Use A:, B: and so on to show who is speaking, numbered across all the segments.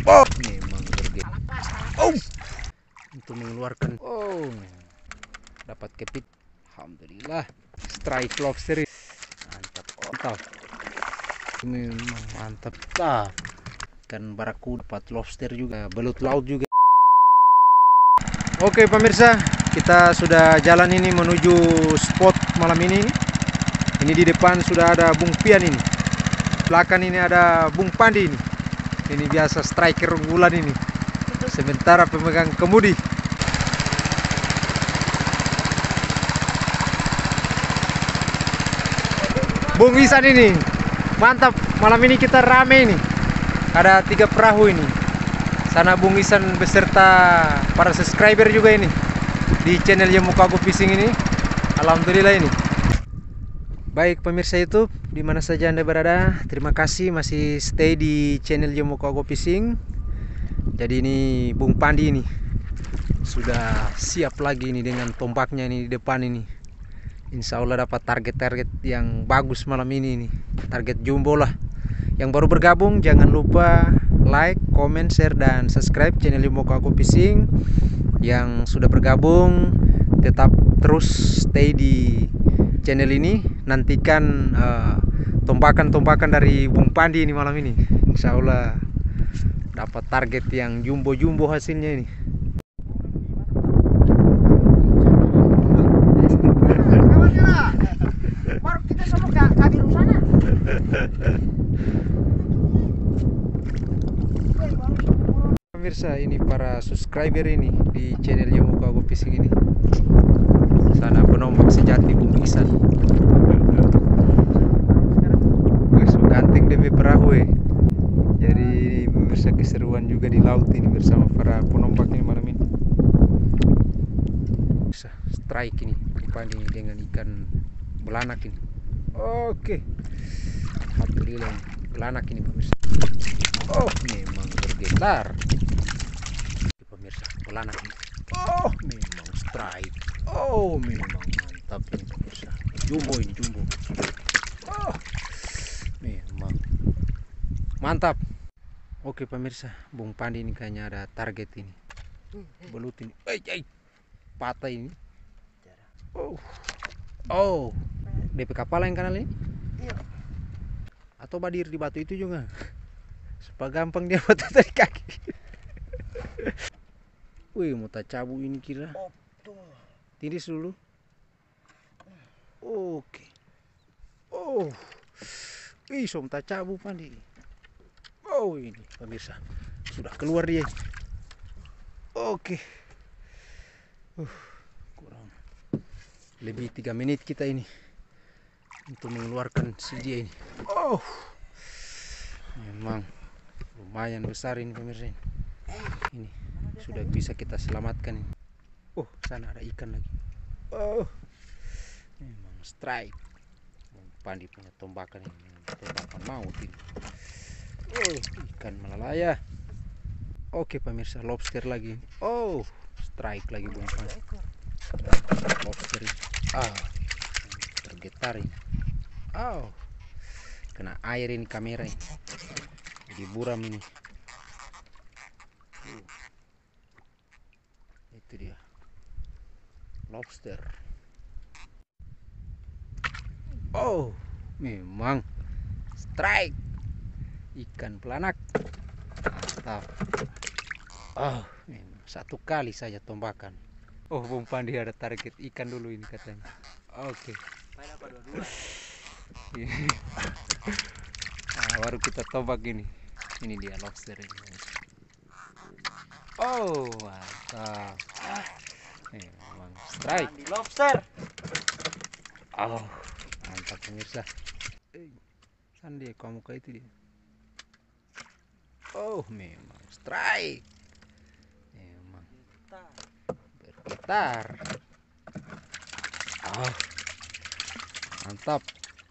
A: Oh, memang berguna. Oh, untuk mengeluarkan. Oh, dapat kepit. Alhamdulillah. Strike lobster. Mantap. Mantap. Memang mantap. Nah, ikan barakuda, dapat lobster juga, belut laut juga. Oke pemirsa, kita sudah jalan ini menuju spot malam ini. Ini di depan sudah ada Bung Pian ini. Belakang ini ada Bung Pandi ini. Ini biasa striker unggulan ini. Sementara pemegang kemudi. Bung Isan ini. Mantap, malam ini kita rame ini. Ada 3 perahu ini. Sana Bung Isan beserta para subscriber juga ini di channel Yemukago Fishing ini. Alhamdulillah ini. Baik pemirsa YouTube, dimana saja Anda berada, terima kasih masih stay di channel Yemukago Fishing. Jadi ini Bung Pandi ini sudah siap lagi ini dengan tombaknya ini di depan ini. Insya Allah dapat target-target yang bagus malam ini nih. Target jumbo lah. Yang baru bergabung jangan lupa like, comment, share, dan subscribe channel Yemukago Fishing. Yang sudah bergabung tetap terus stay di channel ini. Nantikan tombakan-tombakan dari Bung Pandi ini malam ini. Insya Allah dapat target yang jumbo-jumbo hasilnya ini. Pemirsa, ini para subscriber ini di channel Yemukago Fishing ini. Sana penombak sejati Bung Isan. Wes ganting DP perahu. Jadi pemirsa keseruan juga di laut ini bersama para penombak ini malam ini. Bisa strike ini dipanding dengan ikan belanak ini. Oke. Alhamdulillah belanak ini pemirsa. Oh, memang bergetar. Pemirsa, belanak ini. Oh, memang strike. Oh, memang mantap ini pemirsa. Jumbo ini, jumbo. Oh, memang mantap. Oke pemirsa, Bung Pandi ini kayaknya ada target ini. Belut ini. Patah ini. Oh. Oh. DP kapal yang kanal ini? Iya. Atau badir di batu itu juga. Supaya gampang dia batu dari kaki. Wih, mau tak cabu ini kira. Tiris dulu. Oke. Oh. Wih, som tak cabu Pandi. Oh, ini pemirsa. Sudah keluar dia. Oke. Kurang lebih 3 menit kita ini untuk mengeluarkan si dia ini. Oh. Memang lumayan besar ini pemirsa. Ini sudah bisa kita selamatkan ini. Oh, sana ada ikan lagi. Oh, memang strike. Pandi punya tombakan ini, tombakan maut ini. Oh, ikan malalaya. Oke pemirsa, lobster lagi. Oh, strike lagi Bung Pandi. Lobster ini. Tergetar ini. Oh, kena air ini kamera ini. Jadi buram ini. Itu dia lobster. Oh, memang strike ikan pelanak. Mantap. Oh, memang satu kali saja tombakan. Oh, Bung Pandi ada target ikan dulu ini katanya. Oke. Baru kita tombak ini. Ini dia lobster ini. Oh, mantap. Memang strike
B: lobster.
A: Oh, mantap pemirsa. Sandi kamu kayak itu dia. Oh, memang strike. Memang bergetar. Oh, mantap.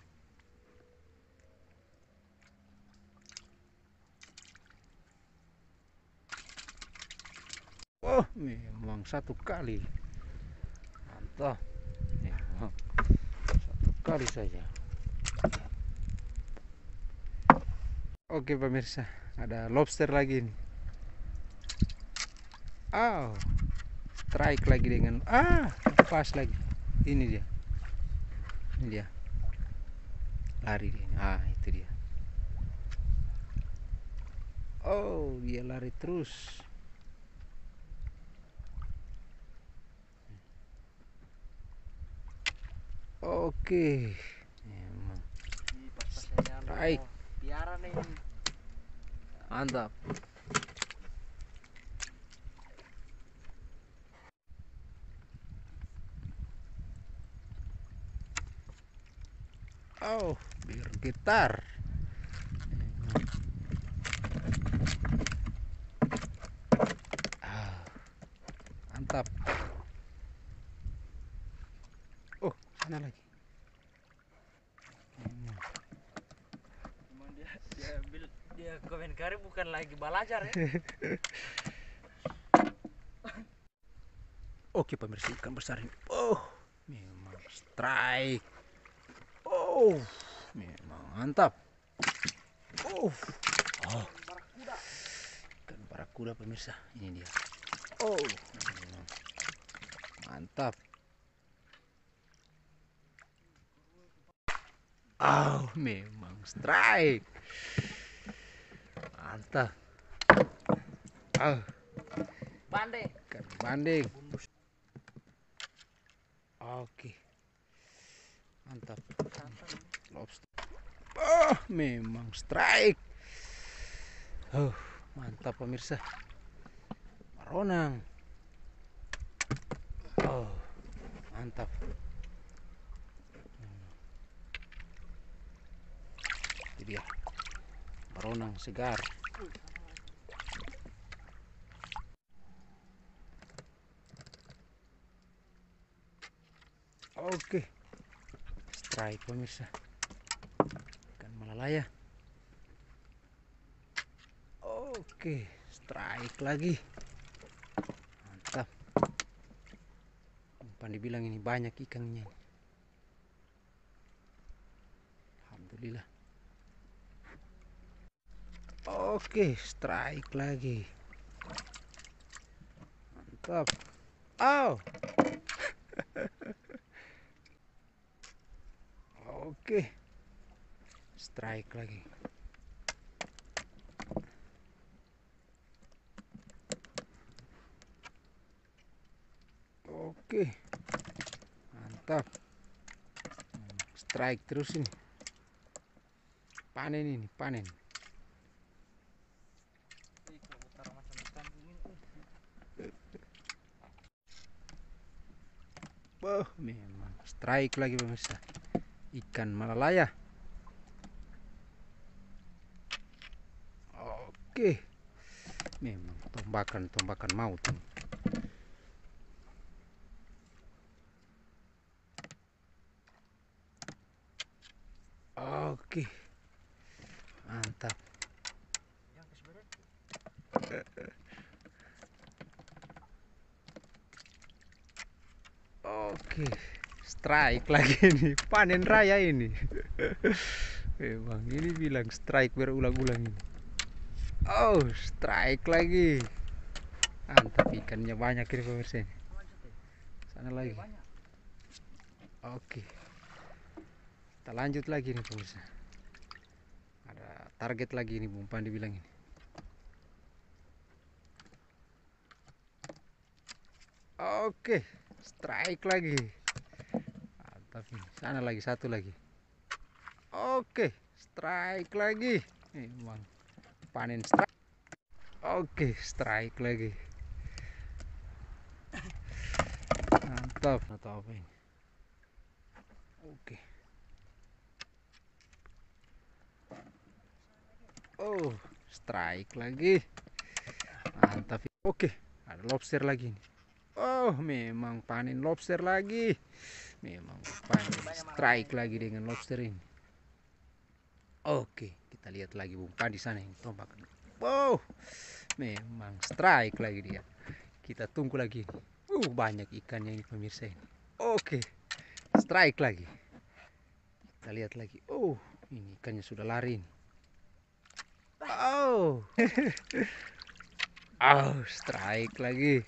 A: Oh, memang satu kali. Mantap. Memang satu kali saja. Oke pemirsa, ada lobster lagi nih. Oh, strike lagi dengan pas lagi. Ini dia. Ini dia. Lari dia. Itu dia. Oh, dia lari terus. Oke. Emang. Strike.
B: Piara nih.
A: Mantap. Oh, bergetar. Mantap. Oh, sana lagi.
B: Emang dia komentari bukan lagi belajar ya.
A: Oke, pemirsa, ikan besar ini. Oh, memang strike. Oh, memang mantap. Oh, ikan barakuda pemirsa. Ini dia. Oh, memang mantap. Oh, memang strike. Mantap. Oh,
B: Banding.
A: ikan banding. Oke, mantap. Lobster. Oh, memang strike. Oh, mantap pemirsa. Maronang. Oh, mantap. Itu dia. Maronang segar. Oke, strike pemirsa. Ikan malalaya. Oke, strike lagi. Mantap. Umpan dibilang ini banyak ikannya. Alhamdulillah. Oke, strike lagi. Mantap. Oh. Oke. Strike lagi. Oke. Mantap. Strike terus ini. Panen ini, panen. Oh, memang strike lagi pemirsa. Ikan malalaya. Oke. Memang tombakan maut. Oke. Mantap. Oke. Strike lagi nih. Panen raya ini. Memang ini bilang strike berulang-ulang ini. Oh, strike lagi. Mantap, ikannya banyak ini pemirsa. Sana lagi. Oke. Kita lanjut lagi nih pemirsa. Ada target lagi ini Bung Pandi bilang ini. Oke, strike lagi. Mantap nih. Sana lagi, satu lagi. Oke, strike lagi. Memang panen strike. Oke, strike lagi. Mantap. Atau apa ini? Oke. Oh, strike lagi. Mantap. Oke, ada lobster lagi nih. Oh, memang panen lobster lagi. Memang panen strike lagi dengan lobster ini. Oke, kita lihat lagi Bung Pandi sana yang tombak. Wow, memang strike lagi dia. Kita tunggu lagi. Banyak ikannya ini pemirsa ini. Oke, strike lagi. Kita lihat lagi. Ini ikannya sudah lari ini. Oh, Strike lagi.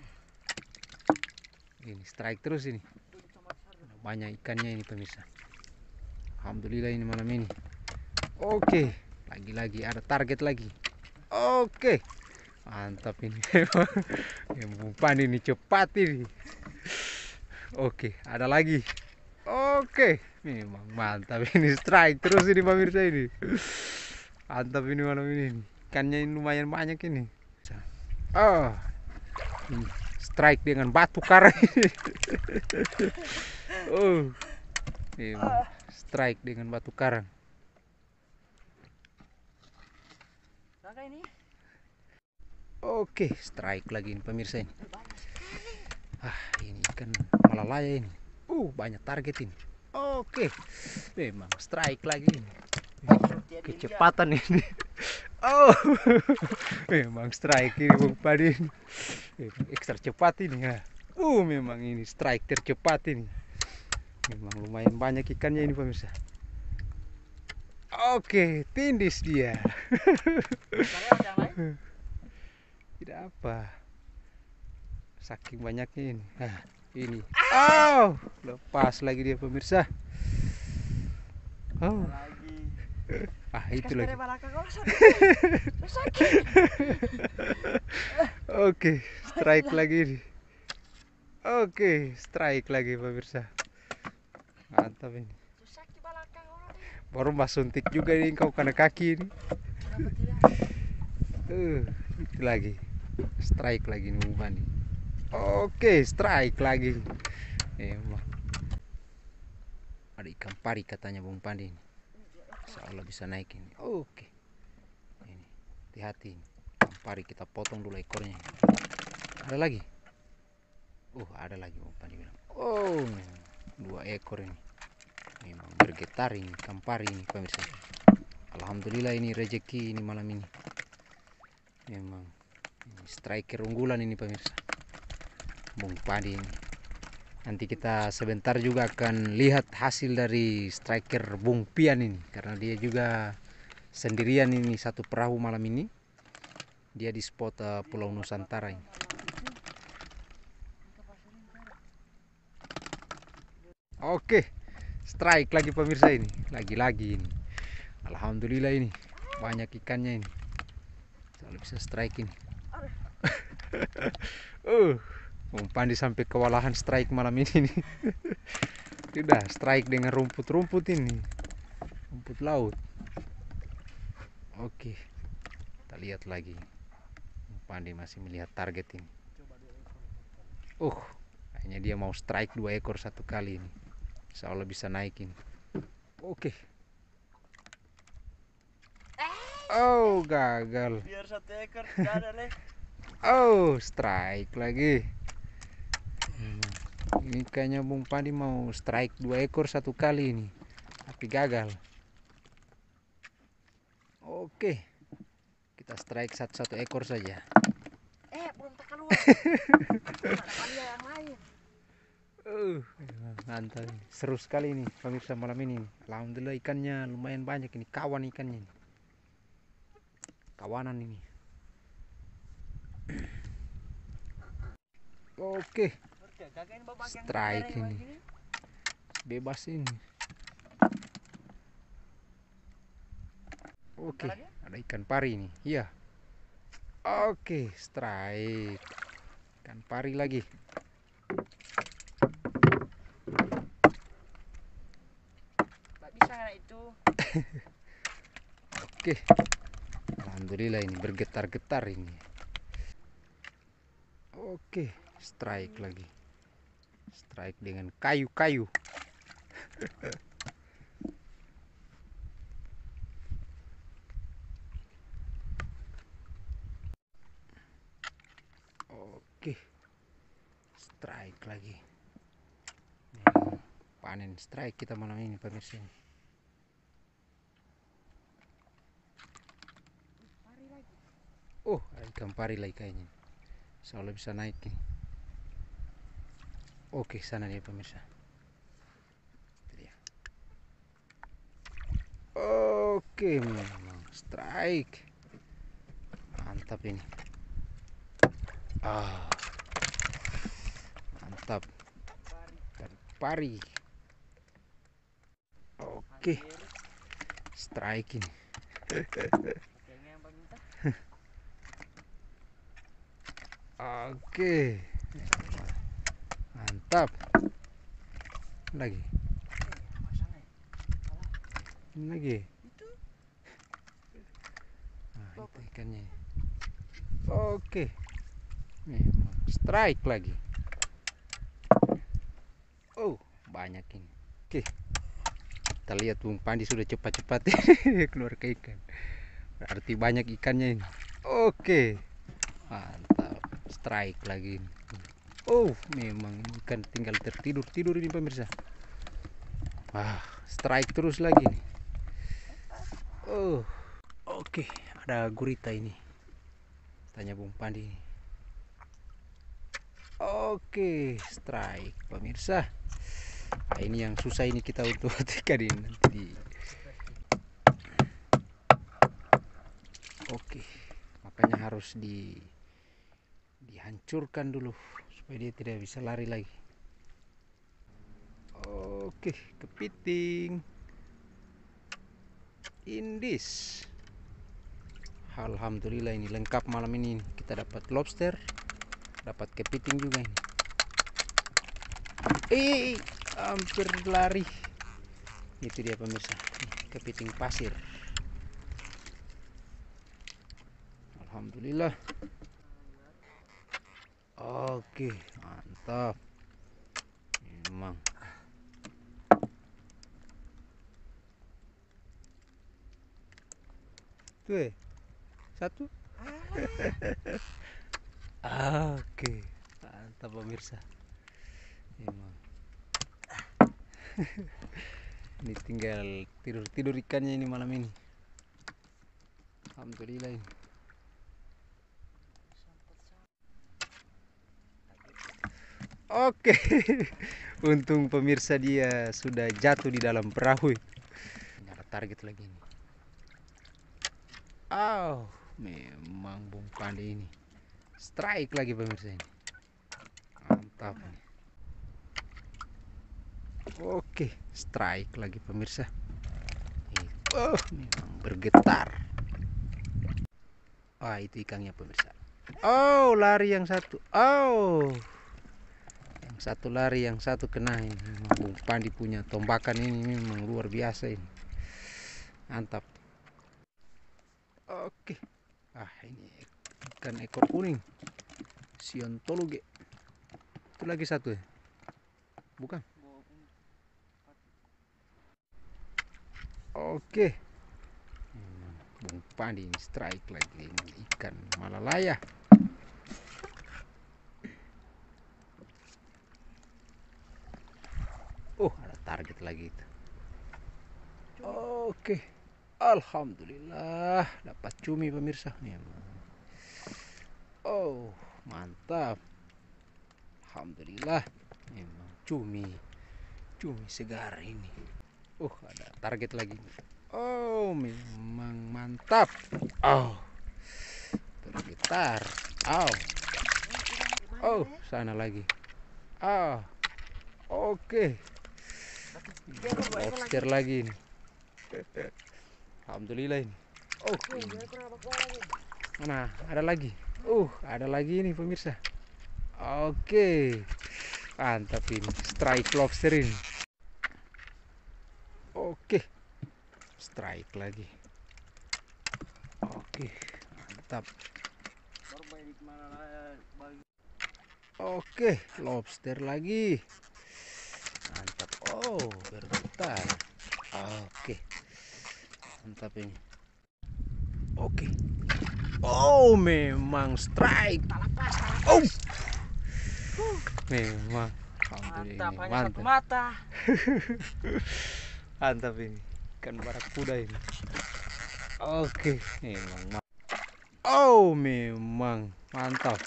A: Ini strike terus ini. Banyak ikannya ini pemirsa. Alhamdulillah ini malam ini. Oke, lagi-lagi ada target lagi. Oke, mantap ini. Yang umpan ini cepat ini. Oke, ada lagi. Oke, memang mantap ini, strike terus ini pemirsa ini. Mantap ini malam ini. Ikannya ini lumayan banyak ini. Oh, ini strike dengan batu karang ini. Oh, memang strike dengan batu karang.
B: Kakak ini
A: Oke, strike lagi ini pemirsa ini. Ini ikan malalaya ini. Banyak target ini. Oke, memang strike lagi ini. Kecepatan ini. Oh, memang strike ini Bung Padi ini. Ekstra cepat ini ya. Memang ini strike tercepat ini. Memang lumayan banyak ikannya ini pemirsa. Oke, tindis dia.
B: yang lain.
A: Tidak apa. Saking banyaknya ini. Ini. Lepas lagi dia pemirsa.
B: Lagi.
A: Itu lagi.
B: Sakit.
A: Oke, strike lagi ini. Oke, strike lagi pemirsa. Mantap ini. Baru mas suntik juga ini kau kena kaki ini. Itu lagi. Strike lagi nih umpan nih. Oke, strike lagi. Emang. Ada ikan pari katanya Bung Pandi ini. Insyaallah bisa naik ini. Oke. Ini, hati-hati ini. Ikan pari kita potong dulu ekornya. Ada lagi? Ada lagi Bung Pandi bilang. 2 ekor ini. Memang bergetar ini ikan pari ini pemirsa. Alhamdulillah ini rezeki ini malam ini. Memang ini striker unggulan ini pemirsa. Bung Padi ini. Nanti kita sebentar juga akan lihat hasil dari striker Bung Pian ini, karena dia juga sendirian ini satu perahu malam ini. Dia di spot Pulau Nusantara ini. Oke, strike lagi pemirsa ini. Lagi-lagi ini. Alhamdulillah ini banyak ikannya ini. Kalau bisa strike ini. Bung Pandi sampai kewalahan strike malam ini nih. Sudah strike dengan rumput-rumput ini. Rumput laut. Oke. Kita lihat lagi. Bung Pandi masih melihat target ini. Kayaknya dia mau strike 2 ekor satu kali ini. Insya Allah bisa naikin. Oke. Gagal.
B: Biar 1 ekor tidak ada leh.
A: Strike lagi. Ini kayaknya Bung Pandi mau strike 2 ekor satu kali ini, tapi gagal. Oke, kita strike satu ekor saja.
B: Belum tak keluar. Ada yang lain.
A: Mantap, seru sekali ini pemirsa malam ini. Alhamdulillah ikannya lumayan banyak ini, kawan ikannya ini. Kawanan ini. Oke. Strike ini. Bebas ini. Oke, ada ikan pari ini. Iya. Oke, strike. Ikan pari lagi.
B: Tak bisa itu.
A: Oke. Alhamdulillah ini bergetar-getar ini. Oke, strike lagi. Strike dengan kayu-kayu. Oke, strike lagi. Panen strike kita malam ini pemirsa. Ada ikan pari lagi kayaknya. Soalnya bisa naik nih. Oke, sana dia pemirsa. Oke, memang strike. Mantap ini. Ah, mantap. Ikan pari. Oke, strike ini. Oke, mantap. Lagi, ini lagi. Nah, itu ikannya. Oke, memang strike lagi. Oh, banyak ini. Oke, kita lihat Bung Pandi sudah cepat-cepat keluar ke ikan. Berarti banyak ikannya ini. Oke, mantap. Strike lagi ini. Oh, memang ikan tinggal tertidur ini pemirsa. Wah, strike terus lagi nih. Oh, oke, ada gurita ini. Tanya Bung Pandi. Oke, strike pemirsa. Nah, ini yang susah ini kita untuk ikan ini nanti di. Oke, makanya harus dihancurkan dulu supaya dia tidak bisa lari lagi. Oke, kepiting indis. Alhamdulillah ini lengkap malam ini. Kita dapat lobster, dapat kepiting juga ini. Hampir lari. Itu dia pemirsa, kepiting pasir. Alhamdulillah. Oke, mantap. Memang. Tuh, satu. Oke, mantap pemirsa. Memang. Ini tinggal tidur ikannya ini malam ini. Alhamdulillah ini. Oke, untung pemirsa dia sudah jatuh di dalam perahu. Ada target lagi ini. Oh, memang Bung Pandi ini strike lagi pemirsa ini. Mantap. Oke, strike lagi pemirsa. Oh, memang bergetar. Ah, itu ikannya pemirsa. Oh, lari yang satu. Oh, yang satu lari, yang satu kena ini. Memang Bung Pandi punya tombakan ini memang luar biasa ini. Mantap. Oke. Ah, ini ikan ekor kuning. Siontologe. Itu lagi satu ya? Bukan. Oke. Bung Pandi ini strike lagi dengan ikan malalaya. Oh, ada target lagi itu. Oke. Alhamdulillah dapat cumi pemirsa. Oh, mantap. Alhamdulillah. Memang cumi segar ini. Ada target lagi. Oh, memang mantap. Oh, bergetar. Oh, sana lagi. Oke. Lobster lagi ini. Alhamdulillah ini. Mana? Ada lagi. Ada lagi ini pemirsa. Oke. Mantap ini. Strike lobster ini. Oke. Strike lagi. Oke, mantap. Oke, lobster lagi. Mantap. Oh, bergetar. Oke. Mantap ini. Oke. Oh, memang strike. Oh. Memang.
B: Mantap, hanya
A: mantap.
B: satu mata.
A: Mantap ini. Ikan barakuda ini. Oke, memang. Oh, memang mantap.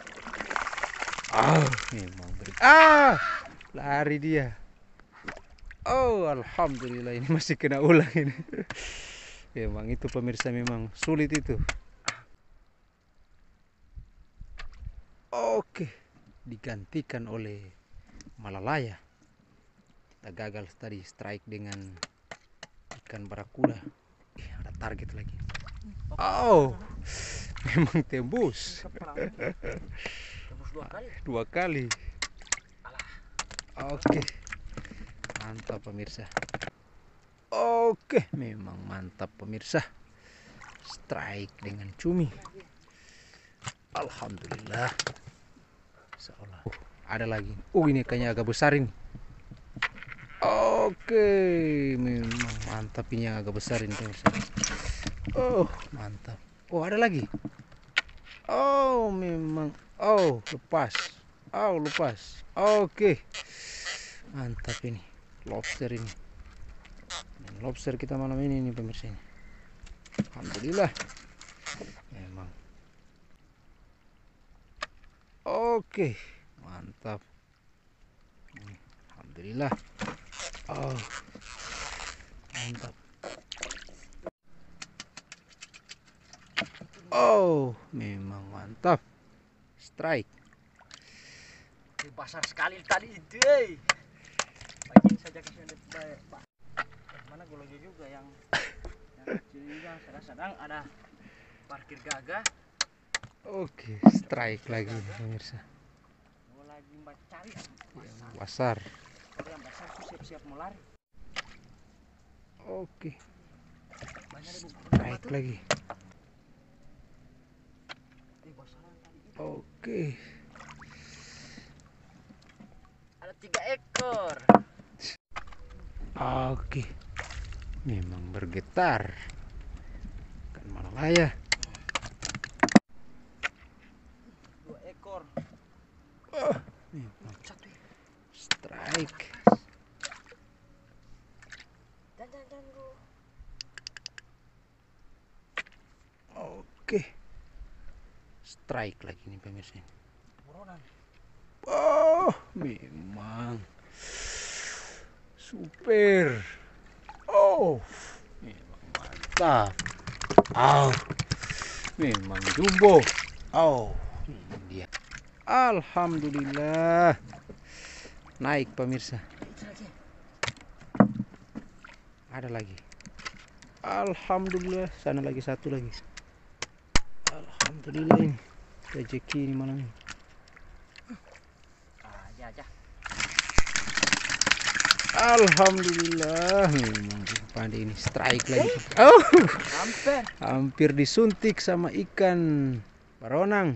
A: Memang lari dia. Oh, alhamdulillah ini masih kena ulang ini. Memang itu pemirsa, memang sulit itu. Oke, digantikan oleh malalaya. Kita gagal tadi strike dengan ikan barakuda. Ada target lagi. Oh, memang tembus.
B: Tembus 2 kali.
A: 2 kali. Oke, mantap pemirsa. Oke, memang mantap pemirsa. Strike dengan cumi. Alhamdulillah. Seolah. Ada lagi. Ini kayaknya agak besar ini. Oke, memang mantap ini yang agak besar ini pemirsa. Oh, mantap. Oh, ada lagi. Oh, memang. Oh, lepas. Oh, lepas. Oke. Mantap ini. Lobster ini. Dan lobster kita malam ini nih pemirsa ini. Alhamdulillah. Memang. Oke, mantap. Alhamdulillah. Oh, mantap. Oh, memang mantap. Strike.
B: Besar sekali tadi itu. Bagian saja kasih baik. Mana golonya juga yang kecil juga sedang ada parkir gagah.
A: Oke, strike lagi pemirsa.
B: Mau lagi cari
A: Yang besar.
B: kalau yang besar tuh siap-siap mau lari.
A: Oke,
B: Banyak deh
A: strike lagi.
B: besaran tadi itu.
A: Oke.
B: Ada 3 ekor.
A: Oke. Memang bergetar. Kan malalaya.
B: 2 ekor.
A: Memang
B: Satu.
A: strike.
B: Dan bro.
A: Oke. Strike lagi nih pemirsa.
B: Buronan.
A: Oh, memang super. Oh, memang mantap. Oh, memang jumbo. Oh, ini dia. Alhamdulillah. Naik pemirsa. Ada lagi. Alhamdulillah. Sana lagi satu lagi. Alhamdulillah ini. Rezeki ini malam ini.
B: Aja.
A: Alhamdulillah, memang pandai ini strike lagi. Oh, hampir disuntik sama ikan baronang.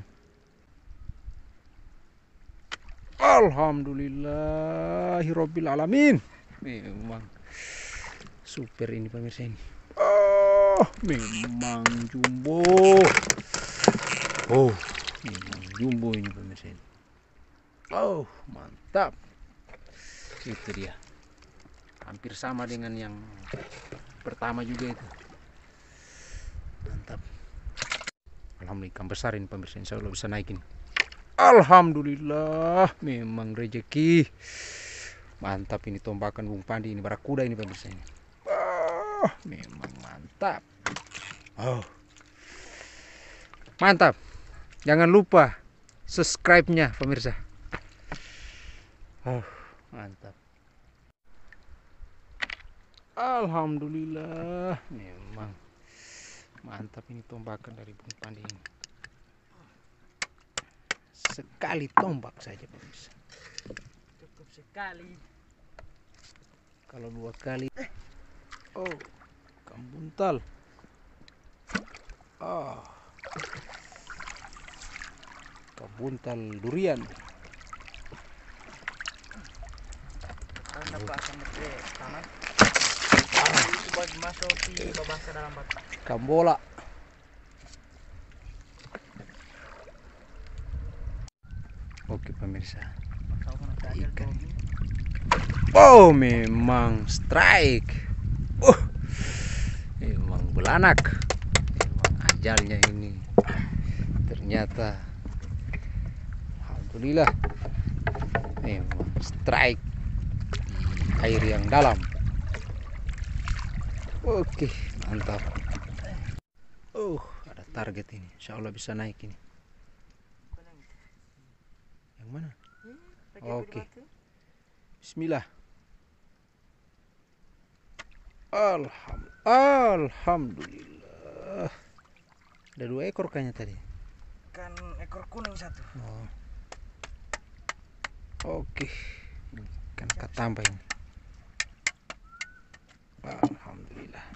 A: Alhamdulillahirabbil alamin. Memang super ini pemirsa ini. Oh, memang jumbo. Oh, memang jumbo ini pemirsa ini. Oh, mantap. Itu dia. Hampir sama dengan yang pertama juga itu. Mantap. Alhamdulillah ikan besar ini pemirsa, insya Allah bisa naikin. Alhamdulillah, memang rezeki. Mantap ini tombakan Bung Pandi ini, barakuda ini pemirsa ini. Oh, memang mantap. Oh, mantap. Jangan lupa subscribe-nya pemirsa. Oh, mantap. Alhamdulillah, memang mantap ini tombakan dari Bung Pandi ini. Sekali tombak saja pemirsa.
B: Cukup sekali.
A: Kalau 2 kali, oh, ikan buntal. Oh, ikan buntal durian.
B: Anda pasang ke tangan. Itu buat masuk di babasa dalam batu.
A: Ikan bola. Oke pemirsa, ikan. Oh, memang strike. Memang belanak. Memang ajalnya ini. Ternyata alhamdulillah memang strike di air yang dalam. Oke, mantap. Ada target ini. Insya Allah bisa naik ini. Yang mana?
B: Lagi
A: Oke.
B: batu.
A: Bismillah. Alhamdulillah. Ada 2 ekor kayaknya tadi.
B: Ikan ekor kuning satu.
A: Oh. Oke. Ini ikan katamba ini. Alhamdulillah.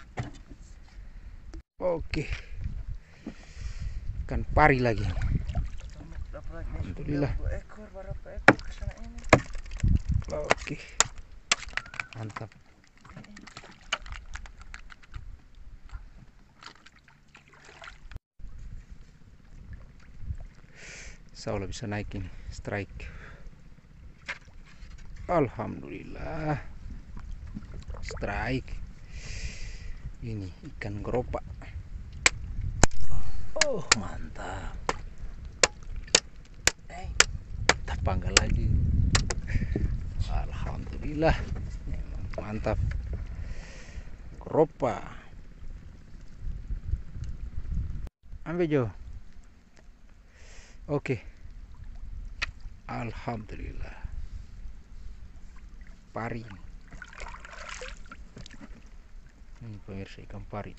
A: Oke. Ikan pari lagi.
B: Dapat lagi.
A: Alhamdulillah.
B: 2 ekor, berapa ekor kesana ini?
A: Oke. Mantap. Insya bisa naik ini strike. Alhamdulillah strike. Ini ikan geropak. Oh mantap. Kita panggal lagi. Alhamdulillah mantap. Geropak. Ambil Jo. Oke. Alhamdulillah. Pari. Ini pemirsa ikan pari.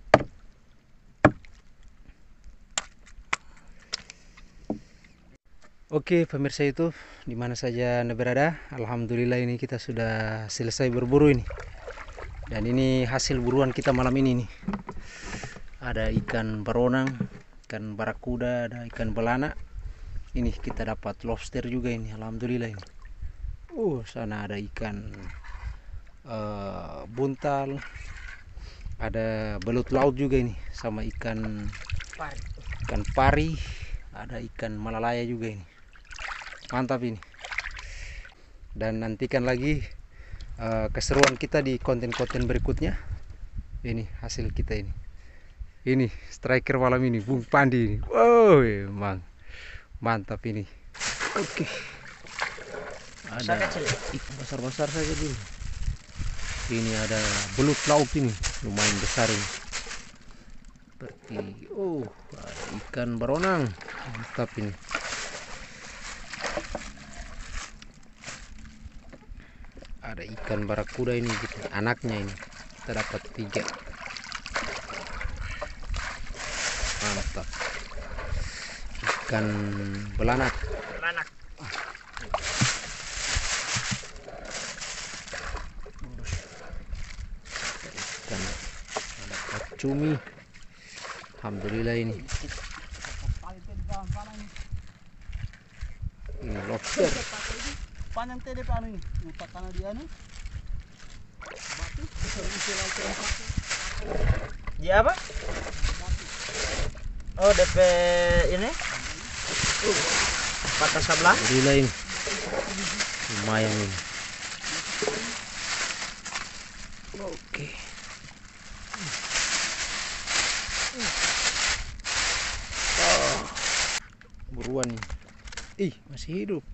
A: Oke pemirsa itu dimana saja Anda berada, alhamdulillah ini kita sudah selesai berburu ini. Dan ini hasil buruan kita malam ini nih. Ada ikan baronang, ikan barakuda, ada ikan belana. Ini kita dapat lobster juga ini, alhamdulillah ini. Sana ada ikan buntal, ada belut laut juga ini, sama ikan pari, ada ikan malalaya juga ini. Mantap ini. Dan nantikan lagi keseruan kita di konten-konten berikutnya. Ini hasil kita ini. Ini striker malam ini, Bung Pandi ini. Wow, emang mantap ini. Oke. Ada ikan besar-besar saja dulu. Ini ada belut laut ini, lumayan besar ini. Seperti ada ikan baronang. Mantap ini. Ada ikan barakuda ini gitu, anaknya ini. Kita dapat 3. Mantap. Ikan belanak. Ikan dapat cumi. Alhamdulillah ini. Ini lobster.
B: Panjang TDP anu ini, lupa tanah dia anu. Batu, dia apa? Oh, DP ini? Patah sebelah.
A: Alhamdulillah ini. Lumayan ini. Oke. Buruan nih. Ih, masih hidup.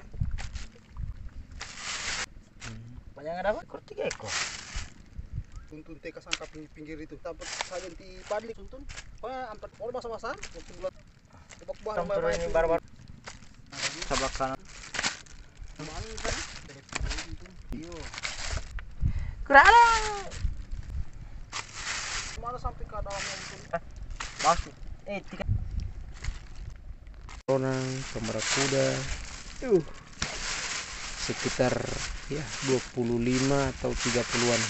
B: Banyak ada apa? Ekor 3 ekor.
C: Tuntun teka sangka pinggir itu dapat saja di padlik tuntun empat orang basah-basah waktu bulan tebak buah
B: Turun ini baru-baru. Sebelah kanan. Kurang.
C: mana sampai ke dalamnya itu
B: Masuk. 3.
A: Baronang, barakuda. Sekitar ya 25 atau 30-an.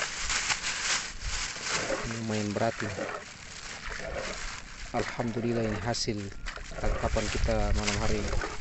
A: Lumayan berat ya. Alhamdulillah ini hasil tangkapan kita malam hari ini.